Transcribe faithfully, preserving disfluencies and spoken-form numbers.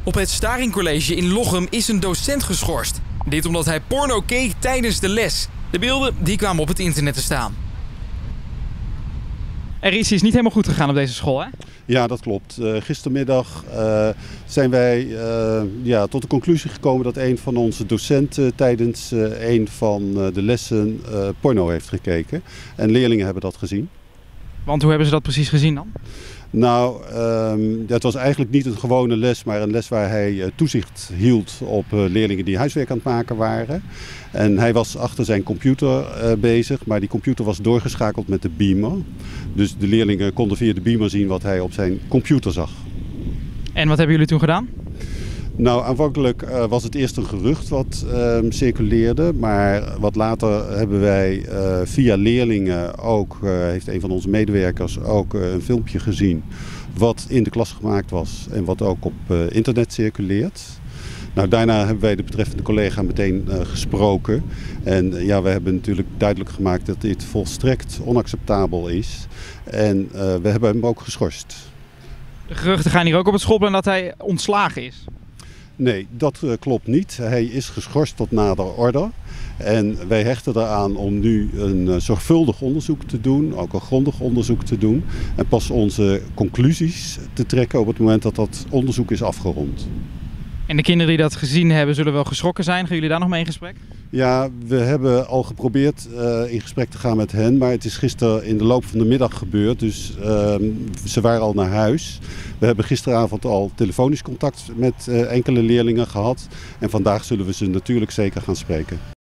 Op het Staring College in Lochem is een docent geschorst. Dit omdat hij porno keek tijdens de les. De beelden die kwamen op het internet te staan. Er is iets niet helemaal goed gegaan op deze school, hè? Ja, dat klopt. Uh, gistermiddag uh, zijn wij uh, ja, tot de conclusie gekomen dat een van onze docenten tijdens uh, een van uh, de lessen uh, porno heeft gekeken. En leerlingen hebben dat gezien. Want hoe hebben ze dat precies gezien dan? Nou, um, het was eigenlijk niet een gewone les, maar een les waar hij uh, toezicht hield op uh, leerlingen die huiswerk aan het maken waren. En hij was achter zijn computer uh, bezig, maar die computer was doorgeschakeld met de beamer. Dus de leerlingen konden via de beamer zien wat hij op zijn computer zag. En wat hebben jullie toen gedaan? Nou, aanvankelijk uh, was het eerst een gerucht wat uh, circuleerde, maar wat later hebben wij uh, via leerlingen ook, uh, heeft een van onze medewerkers ook uh, een filmpje gezien wat in de klas gemaakt was en wat ook op uh, internet circuleert. Nou, daarna hebben wij de betreffende collega meteen uh, gesproken en uh, ja, we hebben natuurlijk duidelijk gemaakt dat dit volstrekt onacceptabel is en uh, we hebben hem ook geschorst. De geruchten gaan hier ook op het schoolplein dat hij ontslagen is. Nee, dat uh, klopt niet. Hij is geschorst tot nader orde. En wij hechten eraan om nu een uh, zorgvuldig onderzoek te doen, ook een grondig onderzoek te doen. En pas onze conclusies te trekken op het moment dat dat onderzoek is afgerond. En de kinderen die dat gezien hebben zullen wel geschrokken zijn. Gaan jullie daar nog mee in gesprek? Ja, we hebben al geprobeerd uh, in gesprek te gaan met hen, maar het is gisteren in de loop van de middag gebeurd. Dus uh, ze waren al naar huis. We hebben gisteravond al telefonisch contact met uh, enkele leerlingen gehad. En vandaag zullen we ze natuurlijk zeker gaan spreken.